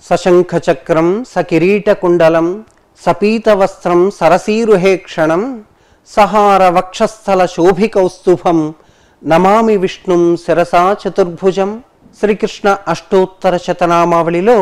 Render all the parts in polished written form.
సశంఖచక్రం సకిరీటకుండలం సపీతవస్త్రం సరసీరుహేక్షణం సహార వక్షస్థల శోభికౌస్తుభం నమామి విష్ణుం శిరసా చతుర్భుజం. శ్రీకృష్ణ అష్టోత్తర శతనామావళిలో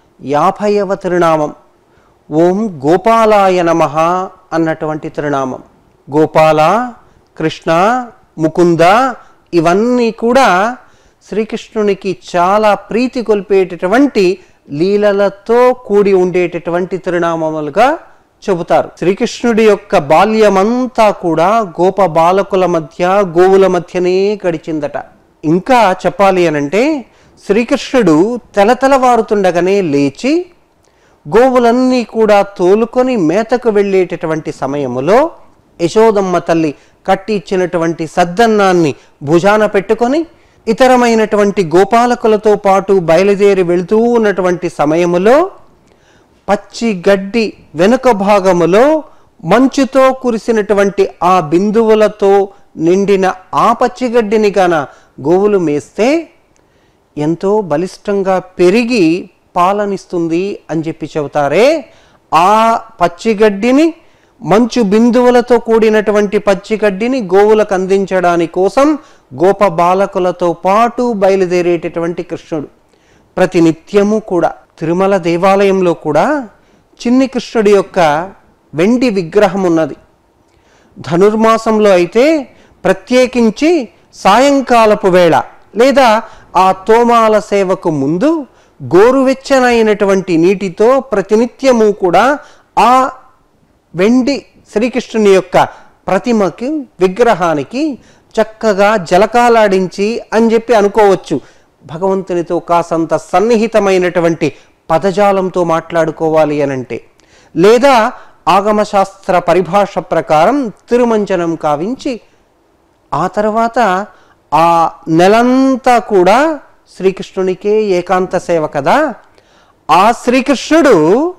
50వ తిరునామం ఓం గోపాలాయ నమః అన్నటువంటి తిరునామం. గోపాల, కృష్ణ, ముకుంద ఇవన్నీ కూడా శ్రీకృష్ణునికి చాలా ప్రీతి కొల్పేటటువంటి లీలలతో కూడి ఉండేటటువంటి తిరునామములుగా చెబుతారు. శ్రీకృష్ణుడి యొక్క బాల్యమంతా కూడా గోప బాలకుల మధ్య, గోవుల మధ్యనే గడిచిందట. ఇంకా చెప్పాలి అనంటే శ్రీకృష్ణుడు తెలతెలవారుతుండగానే లేచి గోవులన్నీ కూడా తోలుకొని మేతకు వెళ్ళేటటువంటి సమయములో యశోదమ్మ తల్లి కట్టి ఇచ్చినటువంటి సద్దన్నాన్ని భుజాన పెట్టుకొని ఇతరమైనటువంటి గోపాలకులతో పాటు బయలుదేరి వెళుతూ ఉన్నటువంటి సమయములో పచ్చి గడ్డి వెనుక భాగములో మంచుతో కురిసినటువంటి ఆ బిందువులతో నిండిన ఆ పచ్చిగడ్డిని గాన గోవులు మేస్తే ఎంతో బలిష్టంగా పెరిగి పాలనిస్తుంది అని చెప్పి చెబుతారే. ఆ పచ్చిగడ్డిని, మంచు బిందువులతో కూడినటువంటి పచ్చిగడ్డిని గోవులకు అందించడాని కోసం గోప బాలకులతో పాటు బయలుదేరేటటువంటి కృష్ణుడు ప్రతినిత్యము కూడా తిరుమల దేవాలయంలో కూడా చిన్ని కృష్ణుడి యొక్క వెండి విగ్రహం ఉన్నది. ధనుర్మాసంలో అయితే ప్రత్యేకించి సాయంకాలపు వేళ లేదా ఆ తోమాల సేవకు ముందు గోరువెచ్చనైనటువంటి నీటితో ప్రతినిత్యము కూడా ఆ వెండి శ్రీకృష్ణుని యొక్క ప్రతిమకి, విగ్రహానికి చక్కగా జలకాలాడించి అని చెప్పి అనుకోవచ్చు. భగవంతునితో కాసంత సన్నిహితమైనటువంటి పదజాలంతో మాట్లాడుకోవాలి అనంటే, లేదా ఆగమశాస్త్ర పరిభాష ప్రకారం తిరుమంజనం కావించి ఆ తర్వాత ఆ నెలంతా కూడా శ్రీకృష్ణునికే ఏకాంత సేవ కదా. ఆ శ్రీకృష్ణుడు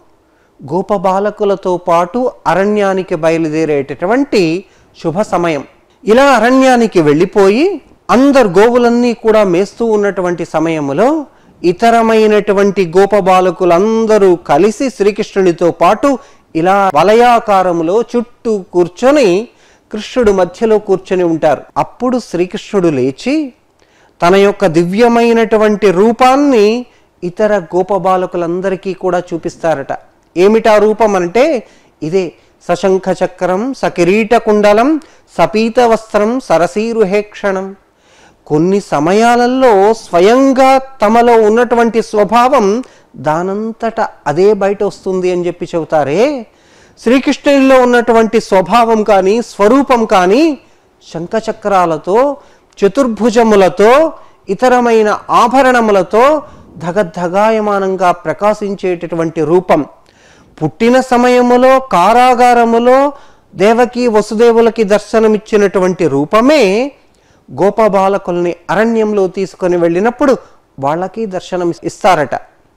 గోపబాలకులతో పాటు అరణ్యానికి బయలుదేరేటటువంటి శుభ సమయం. ఇలా అరణ్యానికి వెళ్ళిపోయి అందరు గోవులన్నీ కూడా మేస్తూ ఉన్నటువంటి సమయములో ఇతరమైనటువంటి గోపబాలకులందరూ కలిసి శ్రీకృష్ణునితో పాటు ఇలా వలయాకారములో చుట్టూ కూర్చొని కృష్ణుడు మధ్యలో కూర్చొని ఉంటారు. అప్పుడు శ్రీకృష్ణుడు లేచి తన యొక్క దివ్యమైనటువంటి రూపాన్ని ఇతర గోపబాలకులందరికీ కూడా చూపిస్తారట. ఏమిటా రూపం అంటే ఇదే సశంఖ చక్రం సకిరీటకుండలం సపీతవస్త్రం సరసీరుహేక్షణం. కొన్ని సమయాలలో స్వయంగా తమలో ఉన్నటువంటి స్వభావం దానంతట అదే బయట వస్తుంది అని చెప్పి చెబుతారే. శ్రీకృష్ణునిలో ఉన్నటువంటి స్వభావం కానీ స్వరూపం కానీ శంఖచక్రాలతో, చతుర్భుజములతో, ఇతరమైన ఆభరణములతో ధగద్ధగాయమానంగా ప్రకాశించేటటువంటి రూపం. పుట్టిన సమయములో కారాగారములో దేవకి వసుదేవులకి దర్శనమిచ్చినటువంటి రూపమే గోపబాలకుల్ని అరణ్యంలో తీసుకొని వెళ్ళినప్పుడు వాళ్ళకి దర్శనం ఇస్తారట.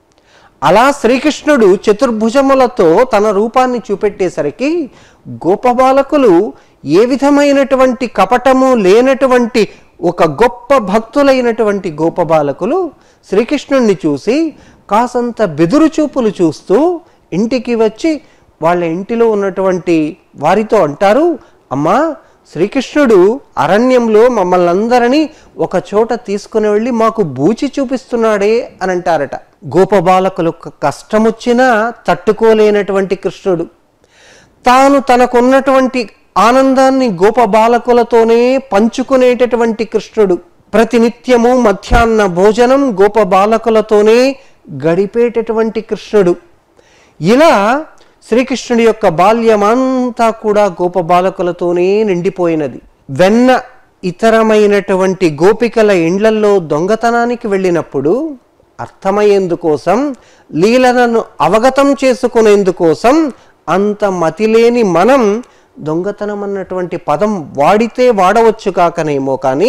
అలా శ్రీకృష్ణుడు చతుర్భుజములతో తన రూపాన్ని చూపెట్టేసరికి గోపబాలకులు ఏ విధమైనటువంటి కపటము లేనటువంటి ఒక గొప్ప భక్తులైనటువంటి గోపబాలకులు శ్రీకృష్ణుణ్ణి చూసి కాసంత బెదురు చూపులు చూస్తూ ఇంటికి వచ్చి వాళ్ళ ఇంటిలో ఉన్నటువంటి వారితో అంటారు, అమ్మా శ్రీకృష్ణుడు అరణ్యంలో మమ్మల్ని అందరినీ ఒక చోట తీసుకుని వెళ్ళి మాకు బూచి చూపిస్తున్నాడే అని అంటారట. గోపబాలకులు కష్టమొచ్చినా తట్టుకోలేనటువంటి కృష్ణుడు తాను తనకున్నటువంటి ఆనందాన్ని గోపబాలకులతోనే పంచుకునేటటువంటి కృష్ణుడు ప్రతినిత్యము మధ్యాహ్న భోజనం గోపబాలకులతోనే గడిపేటటువంటి కృష్ణుడు. ఇలా శ్రీకృష్ణుడి యొక్క బాల్యమంతా కూడా గోపబాలకులతోనే నిండిపోయినది. వెన్న ఇతరమైనటువంటి గోపికల ఇండ్లల్లో దొంగతనానికి వెళ్ళినప్పుడు అర్థమయ్యేందుకోసం, లీలలను అవగతం చేసుకునేందుకోసం అంత మతిలేని మనం దొంగతనం అన్నటువంటి పదం వాడితే వాడవచ్చు కాకనేమో, కానీ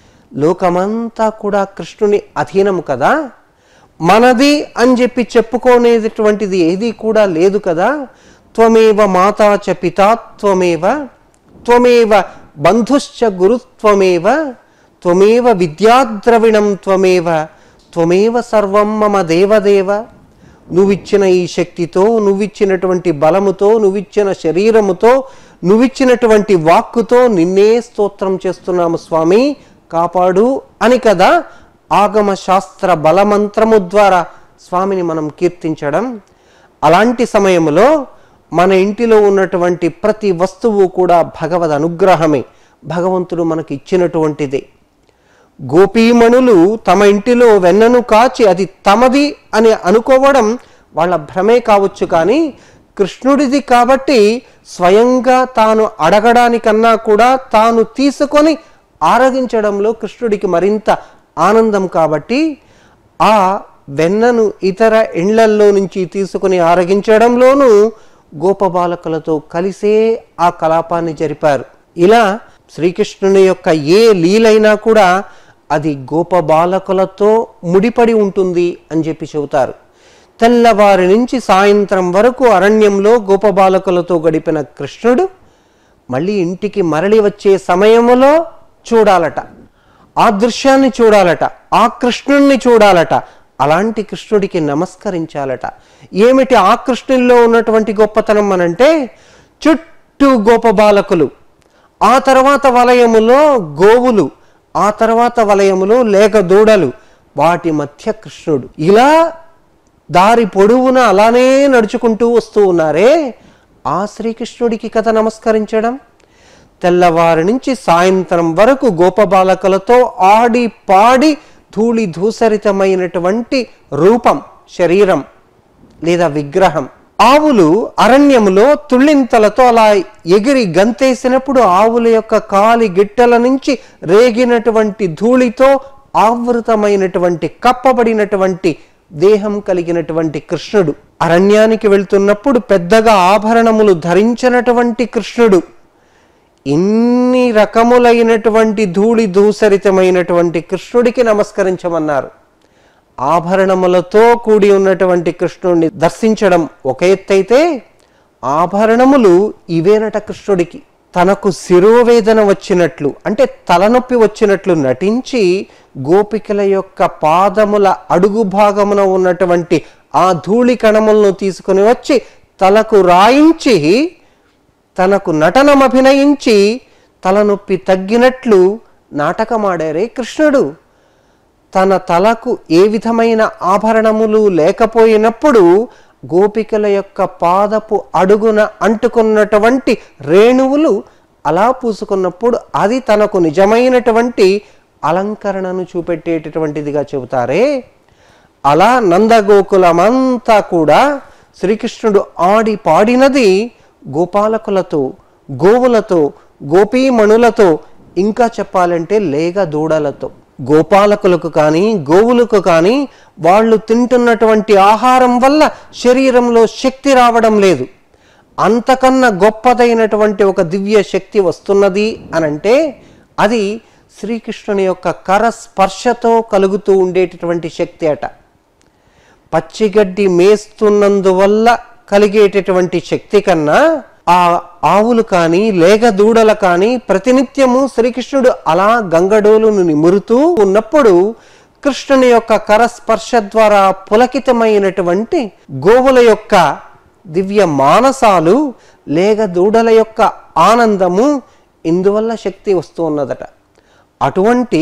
లోకమంతా కూడా కృష్ణుని అధీనము కదా, మనది అని చెప్పి చెప్పుకోనేటటువంటిది ఏది కూడా లేదు కదా. త్వమేవ మాతా చ పితా త్వమేవ త్వమేవ బంధుశ్చ గురుత్వమేవ త్వమేవ విద్యాద్రవిణం త్వమేవ త్వమేవ సర్వం మమ దేవదేవ. నువ్విచ్చిన ఈ శక్తితో, నువ్విచ్చినటువంటి బలముతో, నువ్విచ్చిన శరీరముతో, నువ్విచ్చినటువంటి వాక్కుతో నిన్నే స్తోత్రం చేస్తున్నాము స్వామి, కాపాడు అని కదా ఆగమ శాస్త్ర బలమంత్రము ద్వారా స్వామిని మనం కీర్తించడం. అలాంటి సమయంలో మన ఇంటిలో ఉన్నటువంటి ప్రతి వస్తువు కూడా భగవద్ అనుగ్రహమే, భగవంతుడు మనకి ఇచ్చినటువంటిదే. గోపీమణులు తమ ఇంటిలో వెన్నను కాచి అది తమది అని అనుకోవడం వాళ్ళ భ్రమే కావచ్చు, కానీ కృష్ణుడిది కాబట్టి స్వయంగా తాను అడగడానికన్నా కూడా తాను తీసుకొని ఆరగించడంలో కృష్ణుడికి మరింత ఆనందం. కాబట్టి ఆ వెన్నను ఇతర ఇండ్లల్లో నుంచి తీసుకుని ఆరగించడంలోనూ గోపబాలకులతో కలిసే ఆ కలాపాన్ని జరిపారు. ఇలా శ్రీకృష్ణుని యొక్క ఏ లీలైనా కూడా అది గోపబాలకులతో ముడిపడి ఉంటుంది అని చెప్పి చెబుతారు. తెల్లవారి నుంచి సాయంత్రం వరకు అరణ్యంలో గోపబాలకులతో గడిపిన కృష్ణుడు మళ్ళీ ఇంటికి మరలి వచ్చే సమయంలో చూడాలట, ఆ దృశ్యాన్ని చూడాలట, ఆ కృష్ణుణ్ణి చూడాలట, అలాంటి కృష్ణుడికి నమస్కరించాలట. ఏమిటి ఆ కృష్ణుల్లో ఉన్నటువంటి గొప్పతనం అనంటే, చుట్టూ గోపబాలకులు, ఆ తర్వాత వలయములో గోవులు, ఆ తర్వాత వలయములో లేక దూడలు, వాటి మధ్య కృష్ణుడు. ఇలా దారి పొడవునా అలానే నడుచుకుంటూ వస్తూ ఉన్నారే, ఆ శ్రీకృష్ణుడికి కథ నమస్కరించడం. తెల్లవారి నుంచి సాయంత్రం వరకు గోపబాలకులతో ఆడి పాడి ధూళి ధూసరితమైనటువంటి రూపం, శరీరం లేదా విగ్రహం. ఆవులు అరణ్యములో తుళ్ళింతలతో అలా ఎగిరి గంతేసినప్పుడు ఆవుల యొక్క కాలి గిట్టల నుంచి రేగినటువంటి ధూళితో ఆవృతమైనటువంటి కప్పబడినటువంటి దేహం కలిగినటువంటి కృష్ణుడు. అరణ్యానికి వెళ్తున్నప్పుడు పెద్దగా ఆభరణములు ధరించినటువంటి కృష్ణుడు. ఇన్ని రకములైనటువంటి ధూళి దూసరితమైనటువంటి కృష్ణుడికి నమస్కరించమన్నారు. ఆభరణములతో కూడి ఉన్నటువంటి కృష్ణుడిని దర్శించడం ఒక ఎత్తైతే, ఆభరణములు ఇవేనట కృష్ణుడికి. తనకు శిరోవేదన వచ్చినట్లు అంటే తలనొప్పి వచ్చినట్లు నటించి గోపికల యొక్క పాదముల అడుగు భాగమున ఉన్నటువంటి ఆ ధూళి కణములను తీసుకుని వచ్చి తలకు రాయించి తనకు నటనం అభినయించి తలనొప్పి తగ్గినట్లు నాటకమాడారే కృష్ణుడు. తన తలకు ఏ విధమైన ఆభరణములు లేకపోయినప్పుడు గోపికల యొక్క పాదపు అడుగున అంటుకున్నటువంటి రేణువులు అలా పూసుకున్నప్పుడు అది తనకు నిజమైనటువంటి అలంకరణను చూపెట్టేటటువంటిదిగా చెబుతారే. అలా నందగోకులమంతా కూడా శ్రీకృష్ణుడు ఆడి పాడినది గోపాలకులతో, గోవులతో, గోపీమణులతో, ఇంకా చెప్పాలంటే లేగ దూడలతో. గోపాలకులకు కానీ గోవులకు కానీ వాళ్ళు తింటున్నటువంటి ఆహారం వల్ల శరీరంలో శక్తి రావడం లేదు. అంతకన్నా గొప్పదైనటువంటి ఒక దివ్య శక్తి వస్తున్నది అనంటే అది శ్రీకృష్ణుని యొక్క కరస్పర్శతో కలుగుతూ ఉండేటటువంటి శక్తి అట. పచ్చిగడ్డి మేస్తున్నందువల్ల కలిగేటటువంటి శక్తి కన్నా ఆ ఆవులు కానీ లేగ దూడల కానీ ప్రతినిత్యము శ్రీకృష్ణుడు అలా గంగడోలును నిమురుతూ ఉన్నప్పుడు కృష్ణుని యొక్క కరస్పర్శ ద్వారా పులకితమైనటువంటి గోవుల యొక్క దివ్య మానసాలు, లేగ దూడల యొక్క ఆనందము, ఇందువల్ల శక్తి వస్తూ ఉన్నదట. అటువంటి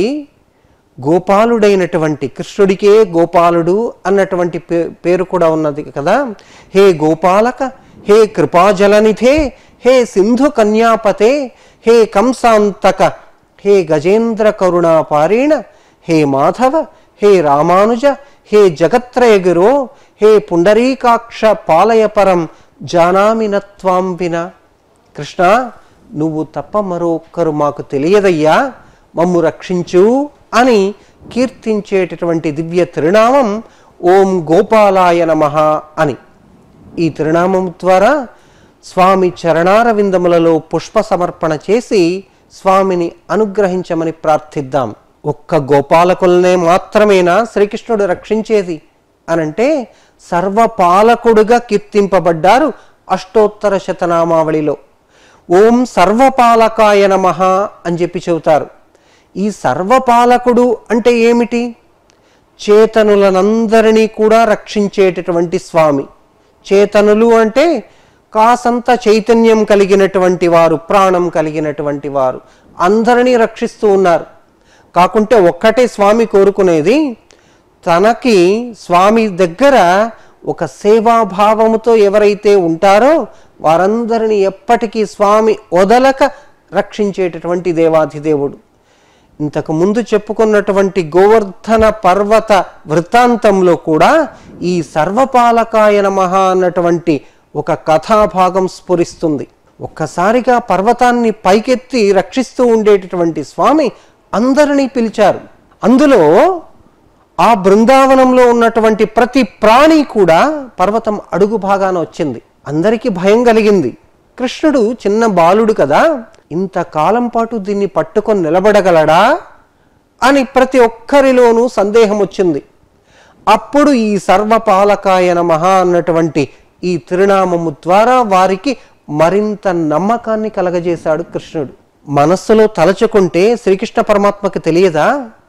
గోపాలుడైనటువంటి కృష్ణుడికే గోపాలుడు అన్నటువంటి పేరు కూడా ఉన్నది కదా. హే గోపాలక, హే కృపాజలనిధే, హే సింధు కన్యాపతే, హే కంసాంతక, హే గజేంద్ర కరుణాపారీణ, హే మాధవ, హే రామానుజ, హే జగత్రయగిరో, హే పుండరీకాక్ష పాలయపరం జానామి నత్వాం విన. కృష్ణ, నువ్వు తప్ప మరొక్కరు మాకు తెలియదయ్యా, మమ్ము రక్షించు అని కీర్తించేటటువంటి దివ్య తిరునామం ఓం గోపాలాయ నమః అని. ఈ తిరునామం ద్వారా స్వామి చరణారవిందములలో పుష్ప సమర్పణ చేసి స్వామిని అనుగ్రహించమని ప్రార్థిద్దాం. ఒక్క గోపాలకులనే మాత్రమేనా శ్రీకృష్ణుడు రక్షించేది అనంటే సర్వపాలకుడుగా కీర్తింపబడ్డారు అష్టోత్తర శతనామావళిలో. ఓం సర్వపాలకాయ నమః అని చెప్పి చెబుతారు. ఈ సర్వపాలకుడు అంటే ఏమిటి? చేతనులనందరినీ కూడా రక్షించేటటువంటి స్వామి. చేతనులు అంటే కాసంత చైతన్యం కలిగినటువంటి వారు, ప్రాణం కలిగినటువంటి వారు, అందరినీ రక్షిస్తూ ఉన్నారు. కాకుంటే ఒక్కటే స్వామి కోరుకునేది, తనకి స్వామి దగ్గర ఒక సేవాభావముతో ఎవరైతే ఉంటారో వారందరినీ ఎప్పటికీ స్వామి వదలక రక్షించేటటువంటి దేవాధిదేవుడు. ఇంతకు ముందు చెప్పుకున్నటువంటి గోవర్ధన పర్వత వృత్తాంతంలో కూడా ఈ సర్వపాలకాయ నమః అన్నటువంటి ఒక కథాభాగం స్ఫురిస్తుంది. ఒక్కసారిగా పర్వతాన్ని పైకెత్తి రక్షిస్తూ ఉండేటటువంటి స్వామి అందరినీ పిలిచారు. అందులో ఆ బృందావనంలో ఉన్నటువంటి ప్రతి ప్రాణి కూడా పర్వతం అడుగు భాగాన వచ్చింది. అందరికీ భయం కలిగింది. కృష్ణుడు చిన్న బాలుడు కదా, ఇంతకాలం పాటు దీన్ని పట్టుకొని నిలబడగలడా అని ప్రతి ఒక్కరిలోనూ సందేహం వచ్చింది. అప్పుడు ఈ సర్వపాలకాయ నమః అన్నటువంటి ఈ తిరునామము ద్వారా వారికి మరింత నమ్మకాన్ని కలగజేశాడు కృష్ణుడు. మనస్సులో తలచుకుంటే శ్రీకృష్ణ పరమాత్మకి తెలియదా?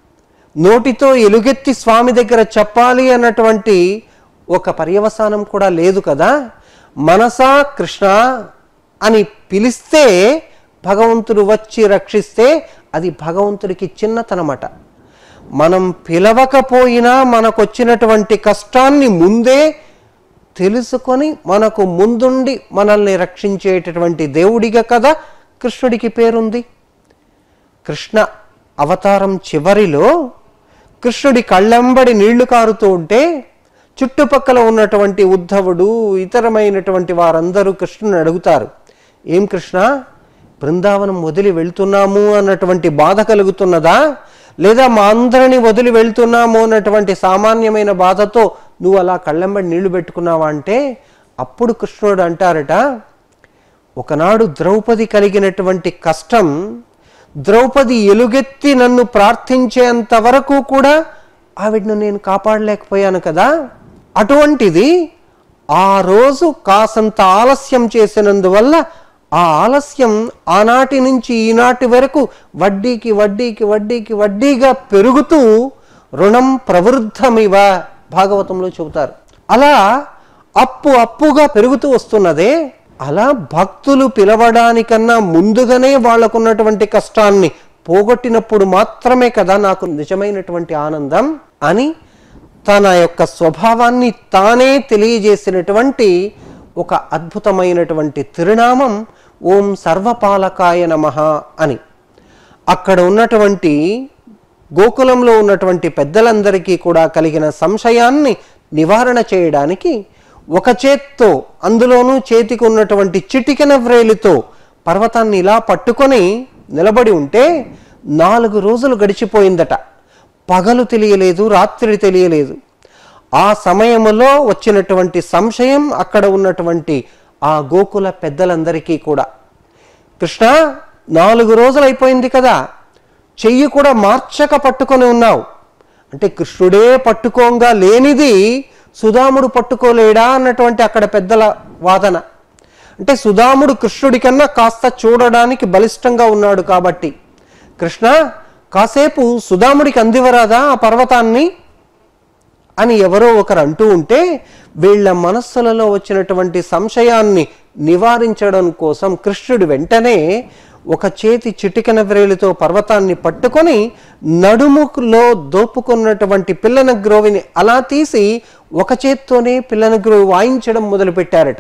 నోటితో ఎలుగెత్తి స్వామి దగ్గర చెప్పాలి అన్నటువంటి ఒక పర్యవసానం కూడా లేదు కదా. మనసా కృష్ణ అని పిలిస్తే భగవంతుడు వచ్చి రక్షిస్తే అది భగవంతుడికి చిన్నతనమట. మనం పిలవకపోయినా మనకొచ్చినటువంటి కష్టాన్ని ముందే తెలుసుకొని మనకు ముందుండి మనల్ని రక్షించేటటువంటి దేవుడిగా కదా కృష్ణుడికి పేరుంది. కృష్ణ అవతారం చివరిలో కృష్ణుడి కళ్ళెంబడి నీళ్లు కారుతూ ఉంటే చుట్టుపక్కల ఉన్నటువంటి ఉద్ధవుడు, ఇతరమైనటువంటి వారందరూ కృష్ణుని అడుగుతారు, ఏం కృష్ణ, బృందావనం వదిలి వెళ్తున్నాము అన్నటువంటి బాధ కలుగుతున్నదా, లేదా మా అందరినీ వదిలి వెళ్తున్నాము అన్నటువంటి సామాన్యమైన బాధతో నువ్వు అలా కళ్ళెంబడి నీళ్లు పెట్టుకున్నావా అంటే అప్పుడు కృష్ణుడు అంటారట, ఒకనాడు ద్రౌపది కలిగినటువంటి కష్టం, ద్రౌపది ఎలుగెత్తి నన్ను ప్రార్థించేంత వరకు కూడా ఆవిడను నేను కాపాడలేకపోయాను కదా. అటువంటిది ఆ రోజు కాసంత ఆలస్యం చేసినందువల్ల ఆ ఆలస్యం ఆనాటి నుంచి ఈనాటి వరకు వడ్డీకి వడ్డీకి వడ్డీకి వడ్డీగా పెరుగుతూ రుణం ప్రవృద్ధమివ భాగవతంలో చెబుతారు. అలా అప్పుగా పెరుగుతూ వస్తున్నదే. అలా భక్తులు పిలవడానికన్నా ముందుగానే వాళ్ళకున్నటువంటి కష్టాన్ని పోగొట్టినప్పుడు మాత్రమే కదా నాకు నిజమైనటువంటి ఆనందం అని తన యొక్క స్వభావాన్ని తానే తెలియజేసినటువంటి ఒక అద్భుతమైనటువంటి తిరునామం ఓం సర్వపాలకాయ నమః అని. అక్కడ ఉన్నటువంటి గోకులంలో ఉన్నటువంటి పెద్దలందరికీ కూడా కలిగిన సంశయాన్ని నివారణ చేయడానికి ఒక చేత్తో, అందులోనూ చేతికి ఉన్నటువంటి చిటికెన వ్రేలితో పర్వతాన్ని ఇలా పట్టుకొని నిలబడి ఉంటే 4 రోజులు గడిచిపోయిందట. పగలు తెలియలేదు, రాత్రి తెలియలేదు. ఆ సమయంలో వచ్చినటువంటి సంశయం అక్కడ ఉన్నటువంటి ఆ గోకుల పెద్దలందరికీ కూడా, కృష్ణ 4 రోజులు అయిపోయింది కదా, చెయ్యి కూడా మార్చక పట్టుకొని ఉన్నావు అంటే కృష్ణుడే పట్టుకోంగా లేనిది సుధాముడు పట్టుకోలేడా అన్నటువంటి అక్కడ పెద్దల వాదన. అంటే సుధాముడు కృష్ణుడి కన్నా కాస్త చూడడానికి బలిష్టంగా ఉన్నాడు కాబట్టి, కృష్ణ కాసేపు సుధాముడికి అందివరాదా ఆ పర్వతాన్ని అని ఎవరో ఒకరు అంటూ ఉంటే వీళ్ళ మనస్సులలో వచ్చినటువంటి సంశయాన్ని నివారించడం కోసం కృష్ణుడు వెంటనే ఒక చేతి చిటికెన వ్రేలితో పర్వతాన్ని పట్టుకొని నడుములో దోపుకున్నటువంటి పిల్లన గ్రోవిని అలా తీసి ఒక చేత్తోనే పిల్లన గ్రోవి వాయించడం మొదలుపెట్టారట.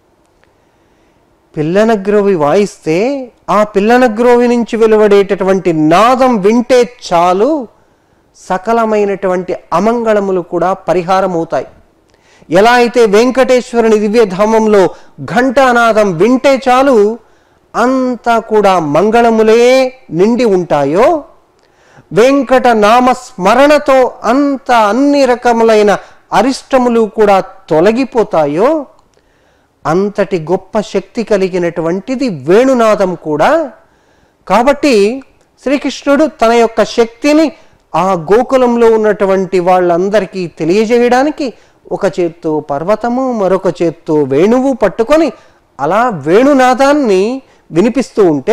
పిల్లన గ్రోవి వాయిస్తే ఆ పిల్లన గ్రోవి నుంచి వెలువడేటటువంటి నాదం వింటే చాలు సకలమైనటువంటి అమంగళములు కూడా పరిహారం అవుతాయి. ఎలా అయితే వెంకటేశ్వరుని దివ్యధామంలో ఘంటానాదం వింటే చాలు అంతా కూడా మంగళములే నిండి ఉంటాయో, వెంకట నామ స్మరణతో అన్ని రకములైన అరిష్టములు కూడా తొలగిపోతాయో, అంతటి గొప్ప శక్తి కలిగినటువంటిది వేణునాదం కూడా. కాబట్టి శ్రీకృష్ణుడు తన యొక్క శక్తిని ఆ గోకులంలో ఉన్నటువంటి వాళ్ళందరికీ తెలియజేయడానికి ఒక చేత్తో పర్వతము, మరొక చేత్తో వేణువు పట్టుకొని అలా వేణునాదాన్ని వినిపిస్తూ ఉంటే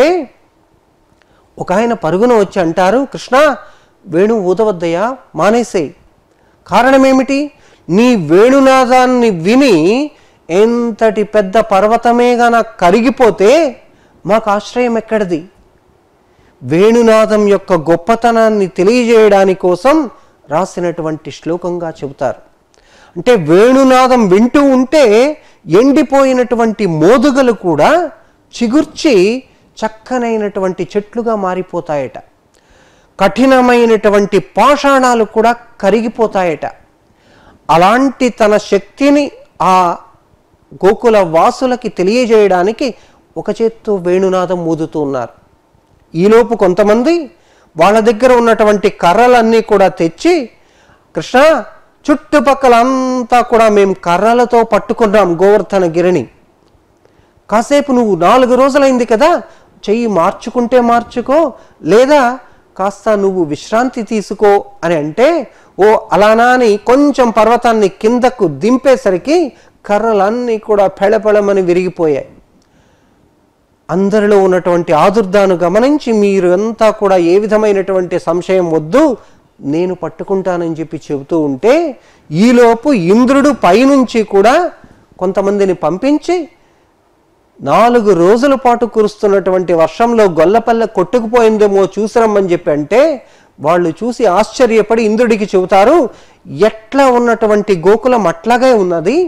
ఒక ఆయన పరుగున వచ్చి అంటారు, కృష్ణ వేణువు ఊదవద్దయ్యా, మానేసేయి. కారణం ఏమిటి? నీ వేణునాదాన్ని విని ఎంతటి పెద్ద పర్వతమే గన కరిగిపోతే మాకు ఆశ్రయం ఎక్కడిది? వేణునాదం యొక్క గొప్పతనాన్ని తెలియజేయడానికి కోసం రాసినటువంటి శ్లోకంగా చెబుతారు. అంటే వేణునాదం వింటూ ఉంటే ఎండిపోయినటువంటి మోదుగలు కూడా చిగుర్చి చక్కనైనటువంటి చెట్లుగా మారిపోతాయట. కఠినమైనటువంటి పాషాణాలు కూడా కరిగిపోతాయట. అలాంటి తన శక్తిని ఆ గోకుల వాసులకి తెలియజేయడానికి ఒక చేత్తో వేణునాదం ఊదుతూ ఉన్నారు. ఈలోపు కొంతమంది వాళ్ళ దగ్గర ఉన్నటువంటి కర్రలన్నీ కూడా తెచ్చి, కృష్ణ చుట్టుపక్కల అంతా కూడా మేము కర్రలతో పట్టుకున్నాం గోవర్ధన గిరిని, కాసేపు నువ్వు 4 రోజులైంది కదా, చెయ్యి మార్చుకుంటే మార్చుకో, లేదా కాస్త నువ్వు విశ్రాంతి తీసుకో అని అంటే, ఓ అలానా అని కొంచెం పర్వతాన్ని కిందకు దింపేసరికి కర్రలన్నీ కూడా పెళపెళమని విరిగిపోయాయి. అందరిలో ఉన్నటువంటి ఆదుర్దాను గమనించి, మీరు అంతా కూడా ఏ విధమైనటువంటి సంశయం వద్దు, నేను పట్టుకుంటానని చెప్పి చెబుతూ ఉంటే, ఈలోపు ఇంద్రుడు పైనుంచి కూడా కొంతమందిని పంపించి 4 రోజుల పాటు కురుస్తున్నటువంటి వర్షంలో గొల్లపల్లె కొట్టుకుపోయిందేమో చూసిరమ్మని చెప్పి అంటే, వాళ్ళు చూసి ఆశ్చర్యపడి ఇంద్రుడికి చెబుతారు, ఎట్లా ఉన్నటువంటి గోకులం అట్లాగే ఉన్నది,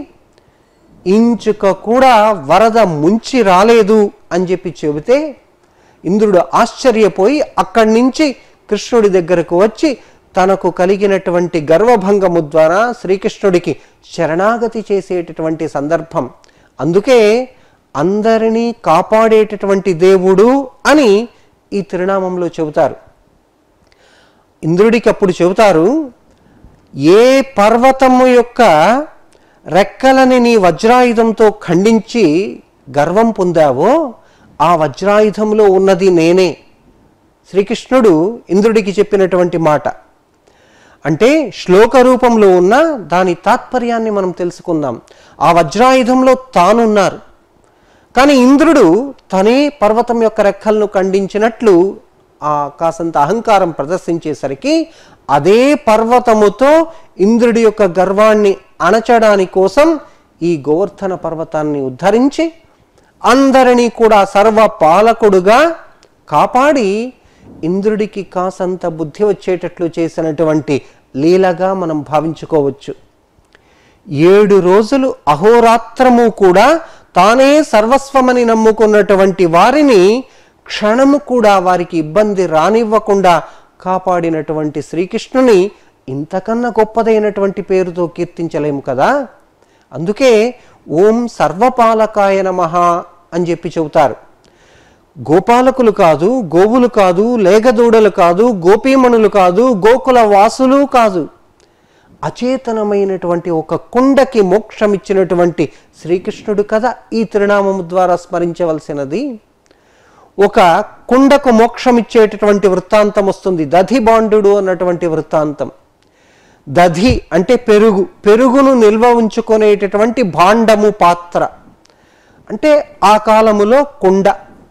ఇంచుక కూడా వరద ముంచి రాలేదు అని చెప్పి చెబితే, ఇంద్రుడు ఆశ్చర్యపోయి అక్కడి నుంచి కృష్ణుడి దగ్గరకు వచ్చి తనకు కలిగినటువంటి గర్వభంగము ద్వారా శ్రీకృష్ణుడికి శరణాగతి చేసేటటువంటి సందర్భం. అందుకే అందరినీ కాపాడేటటువంటి దేవుడు అని ఈ తిరునామంలో చెబుతారు. ఇంద్రుడికి అప్పుడు చెబుతారు, ఏ పర్వతము యొక్క రెక్కలని నీ వజ్రాయుధంతో ఖండించి గర్వం పొందావో ఆ వజ్రాయుధంలో ఉన్నది నేనే. శ్రీకృష్ణుడు ఇంద్రుడికి చెప్పినటువంటి మాట. అంటే శ్లోక రూపంలో ఉన్న దాని తాత్పర్యాన్ని మనం తెలుసుకుందాం. ఆ వజ్రాయుధంలో తానున్నారు, కానీ ఇంద్రుడు తనే పర్వతం యొక్క రెక్కలను ఖండించినట్లు ఆ కాసంత అహంకారం ప్రదర్శించేసరికి అదే పర్వతముతో ఇంద్రుడి యొక్క గర్వాన్ని అణచడానికి కోసం ఈ గోవర్ధన పర్వతాన్ని ఉద్ధరించి అందరినీ కూడా సర్వపాలకుడుగా కాపాడి ఇంద్రుడికి కాసంత బుద్ధి వచ్చేటట్లు చేసినటువంటి లీలగా మనం భావించుకోవచ్చు. 7 రోజులు అహోరాత్రము కూడా తానే సర్వస్వమని నమ్ముకున్నటువంటి వారిని క్షణము కూడా వారికి ఇబ్బంది రానివ్వకుండా కాపాడినటువంటి శ్రీకృష్ణుని ఇంతకన్నా గొప్పదైనటువంటి పేరుతో కీర్తించలేము కదా. అందుకే ఓం సర్వపాలకాయ నమః అని చెప్పి చెబుతారు. గోపాలకులు కాదు, గోవులు కాదు, లేగదూడలు కాదు, గోపీమణులు కాదు, గోకుల వాసులు కాదు, అచేతనమైనటువంటి ఒక కుండకి మోక్షమిచ్చినటువంటి శ్రీకృష్ణుడు కదా ఈ తిరునామము ద్వారా స్మరించవలసినది. ఒక కుండకు మోక్షమిచ్చేటటువంటి వృత్తాంతం వస్తుంది, దధిబాండు అన్నటువంటి వృత్తాంతం. దధి అంటే పెరుగు, పెరుగును నిల్వ ఉంచుకునేటటువంటి భాండము, పాత్ర. అంటే ఆ కాలములో కుండ.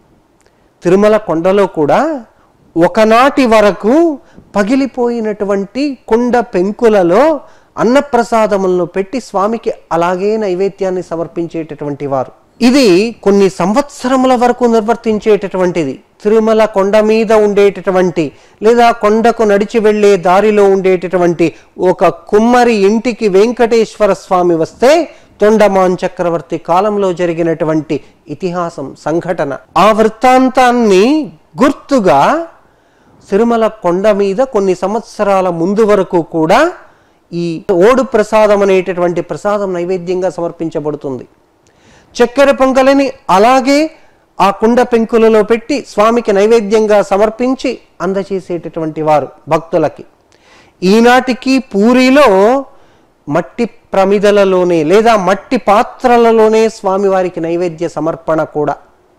తిరుమల కొండలో కూడా ఒకనాటి వరకు పగిలిపోయినటువంటి కుండ పెంకులలో అన్నప్రసాదములను పెట్టి స్వామికి అలాగే నైవేద్యాన్ని సమర్పించేటటువంటి వారు. ఇది కొన్ని సంవత్సరముల వరకు నిర్వర్తించేటటువంటిది. తిరుమల కొండ మీద ఉండేటటువంటి లేదా కొండకు నడిచి వెళ్లే దారిలో ఉండేటటువంటి ఒక కుమ్మరి ఇంటికి వెంకటేశ్వర స్వామి వస్తే తొండమాన్ చక్రవర్తి కాలంలో జరిగినటువంటి ఇతిహాసం, సంఘటన. ఆ వృత్తాంతాన్ని గుర్తుగా తిరుమల కొండ మీద కొన్ని సంవత్సరాల ముందు వరకు కూడా ఈ ఓడు ప్రసాదం అనేటటువంటి ప్రసాదం నైవేద్యంగా సమర్పించబడుతుంది. చక్కెర పొంగలిని అలాగే ఆ కుండ పెంకులలో పెట్టి స్వామికి నైవేద్యంగా సమర్పించి అందచేసేటటువంటి వారు భక్తులకి. ఈనాటికి పూరిలో మట్టి ప్రమిదలలోనే లేదా మట్టి పాత్రలలోనే స్వామివారికి నైవేద్య సమర్పణ కూడా.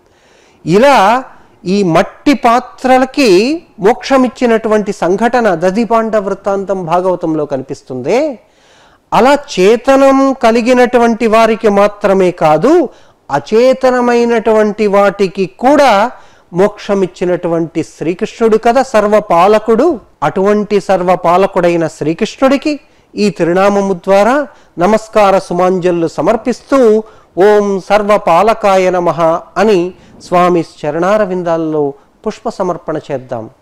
ఇలా ఈ మట్టి పాత్రలకి మోక్షమిచ్చినటువంటి సంఘటన దధిపాండ వృత్తాంతం భాగవతంలో కనిపిస్తుంది. అలా చేతనం కలిగినటువంటి వారికి మాత్రమే కాదు, అచేతనమైనటువంటి వాటికి కూడా మోక్షమిచ్చినటువంటి శ్రీకృష్ణుడు కదా సర్వపాలకుడు. అటువంటి సర్వపాలకుడైన శ్రీకృష్ణుడికి ఈ తిరునామము ద్వారా నమస్కార సుమాంజలు సమర్పిస్తూ ఓం సర్వపాలకాయ నమః అని స్వామి చరణారవిందాల్లో పుష్ప సమర్పణ చేద్దాం.